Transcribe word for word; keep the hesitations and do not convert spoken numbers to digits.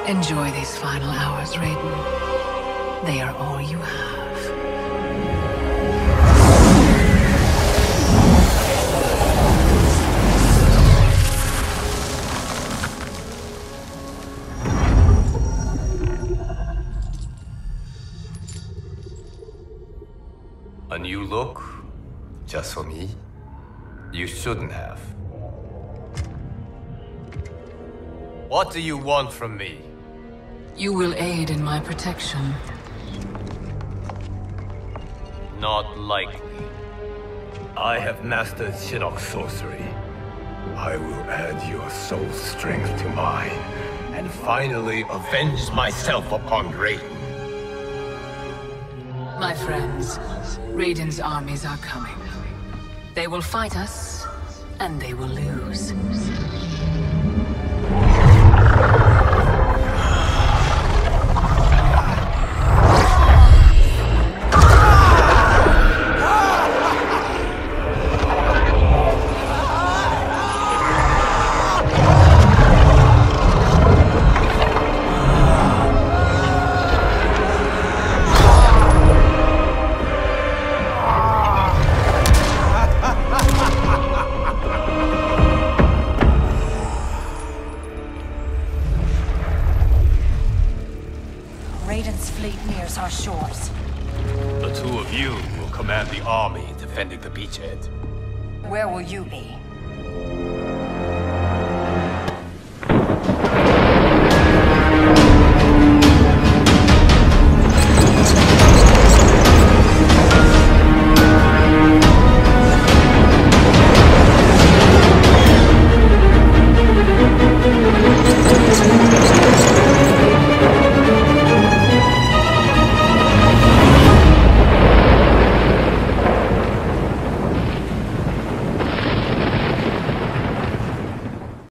Enjoy these final hours, Raiden. They are all you have. A new look? Just for me? You shouldn't have. What do you want from me? You will aid in my protection. Not likely. I have mastered Shinnok sorcery. I will add your soul strength to mine, and finally avenge myself upon Raiden. My friends, Raiden's armies are coming. They will fight us, and they will lose. Raiden's fleet nears our shores. The two of you will command the army defending the beachhead. Where will you be?